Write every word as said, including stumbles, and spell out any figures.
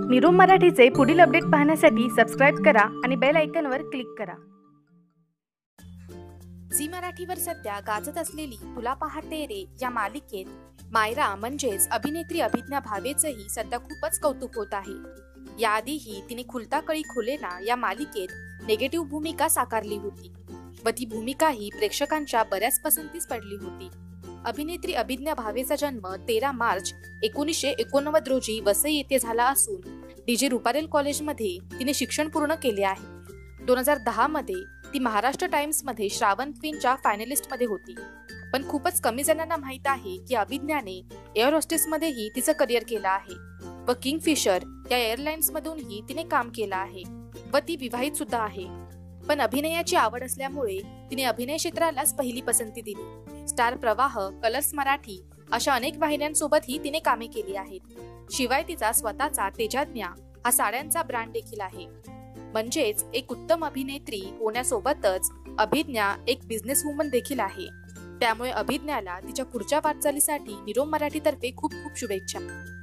निरोम मराठीचे पुढील अपडेट पाहण्यासाठी सबस्क्राइब करा आणि बेल आयकॉनवर क्लिक करा। झी मराठीवर सध्या गाजत असलेली तुला पाहते रे या मालिकेत मायरा म्हणजेच अभिनेत्री अभिज्ञा भावेचेही सध्या खूपच कौतुक होत आहे। याआधीही तिने खुलता कळी खुलेना या मालिकेत नेगेटिव्ह भूमिका साकारली होती व ती भूमिकाही प्रेक्षकांच्या बऱ्याच पसंतीस पडली होती। अभिनेत्री अभिज्ञा भावेचा जन्म तेरा मार्च एकोणीसशे एकोणनव्वद रोजी वसई येथे झाला असून डीजे रुपारेल कॉलेजमध्ये तिने शिक्षण पूर्ण केले आहे। दोन हजार दहा मध्ये ती महाराष्ट्र टाइम्स मध्ये श्रावण क्वीनच्या फायनलिस्ट मध्ये होती। पण खूपच कमी जणांना माहित आहे की अभिज्ञाने एअर होस्टेस मध्येही तिचं करिअर केलं आहे व किंगफिशर या एअरलाइन्स मधूनही तिने काम केलं आहे व ती विवाहित सुद्धा आहे। पण अभिनयाची आवड असल्यामुळे तिने अभिनय क्षेत्रालाच पहिली पसंती दिली। स्टार प्रवाह, कलर्स मराठी अशा अनेक वाहिन्यांसोबतही तिने कामे केली आहेत। शिवाय तिचा स्वतःचा तेजाज्ञा हा साड्यांचा ब्रँड देखील आहे। म्हणजेच एक उत्तम अभिनेत्री होण्यासोबतच अभिज्ञा एक बिझनेस वुमन देखील आहे। त्यामुळे अभिज्ञाला तिच्या पुढच्या वाटचालीसाठी निरोम मराठीतर्फे खूप खूप शुभेच्छा।